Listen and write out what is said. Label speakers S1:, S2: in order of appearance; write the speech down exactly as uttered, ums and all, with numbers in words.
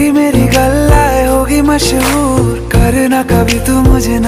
S1: मेरी गल्ला होगी मशहूर, करना कभी तू मुझे